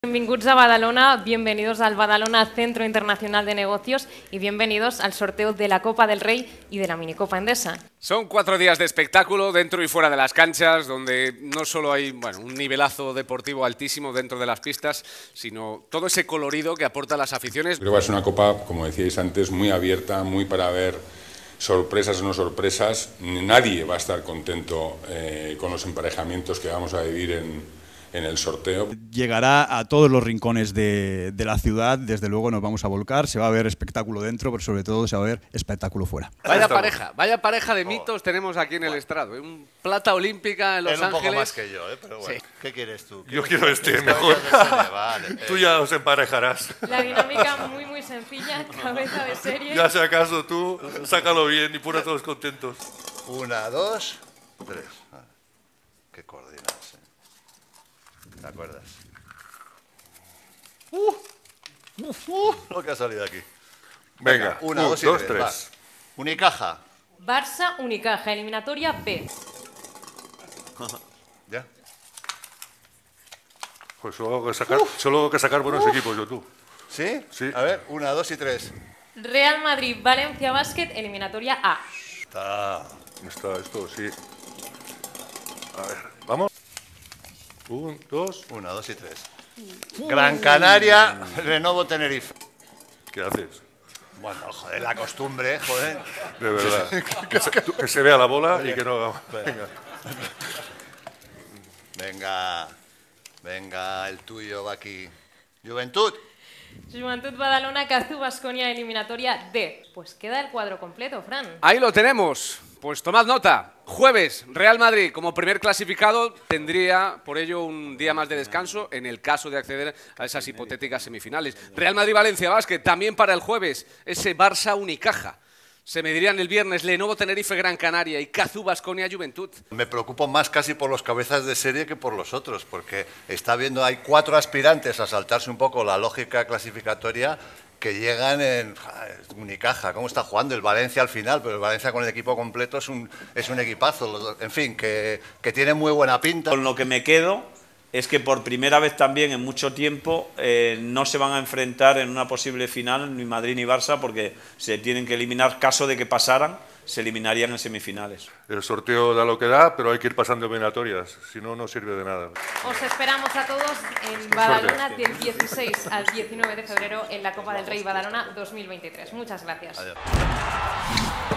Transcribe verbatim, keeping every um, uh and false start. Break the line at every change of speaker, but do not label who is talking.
Benvinguts a Badalona, bienvenidos al Badalona Centro Internacional de Negocios y bienvenidos al sorteo de la Copa del Rey y de la Minicopa Endesa.
Son cuatro días de espectáculo dentro y fuera de las canchas, donde no solo hay bueno, un nivelazo deportivo altísimo dentro de las pistas, sino todo ese colorido que aportan las aficiones.
Creo que va a ser una Copa, como decíais antes, muy abierta, muy para ver sorpresas o no sorpresas. Nadie va a estar contento eh, con los emparejamientos que vamos a vivir en... en el sorteo.
Llegará a todos los rincones de, de la ciudad, desde luego nos vamos a volcar, se va a ver espectáculo dentro, pero sobre todo se va a ver espectáculo fuera.
Vaya pareja, vaya pareja de mitos oh. tenemos aquí en el estrado. Un plata olímpica en Los
Él
Ángeles.
un poco más que yo, ¿eh? Pero bueno.
Sí.
¿Qué quieres tú?
Yo quiero este mejor.
Vale,
Tú ya os emparejarás.
La dinámica muy muy sencilla, cabeza de serie.
Ya si acaso tú, sácalo bien y pon a todos contentos.
Una, dos, tres. Ah, qué coordinas, ¿eh? ¿Te acuerdas? Uh, uh, uh, lo que ha salido aquí.
Venga,
una,
un,
dos y
dos,
tres.
tres.
Va. Unicaja.
Barça, Unicaja, eliminatoria B.
¿Ya?
Pues solo tengo que sacar, solo tengo que sacar buenos
Uf.
equipos, yo tú.
¿Sí?
Sí.
A ver, una, dos y tres.
Real Madrid, Valencia Basket, eliminatoria A.
Está.
Está esto, sí. A ver, vamos. Un, dos.
Una, dos y tres. Gran Canaria, Lenovo Tenerife.
¿Qué haces?
Bueno, joder, la costumbre, joder.
De verdad. que, se, que se vea la bola Oye. y que no... Venga.
Venga. Venga, el tuyo va aquí. Juventud.
Juventud Badalona, Cazú Baskonia, eliminatoria D. Pues queda el cuadro completo, Fran.
Ahí lo tenemos. Pues tomad nota. Jueves, Real Madrid como primer clasificado tendría por ello un día más de descanso en el caso de acceder a esas hipotéticas semifinales. Real Madrid-Valencia Basket también para el jueves, ese Barça Unicaja. Se medirían el viernes Lenovo Tenerife Gran Canaria y Cazú Baskonia Juventud.
Me preocupo más casi por los cabezas de serie que por los otros, porque está viendo, hay cuatro aspirantes a saltarse un poco la lógica clasificatoria que llegan en Unicaja. ¿Cómo está jugando el Valencia al final? Pero el Valencia con el equipo completo es un, es un equipazo. En fin, que, que tiene muy buena pinta.
Con lo que me quedo es que por primera vez también en mucho tiempo eh, no se van a enfrentar en una posible final ni Madrid ni Barça, porque se tienen que eliminar, caso de que pasaran, se eliminarían en semifinales.
El sorteo da lo que da, pero hay que ir pasando eliminatorias, si no, no sirve de nada.
Os esperamos a todos en Badalona del dieciséis al diecinueve de febrero en la Copa del Rey Badalona dos mil veintitrés. Muchas gracias.
Adiós.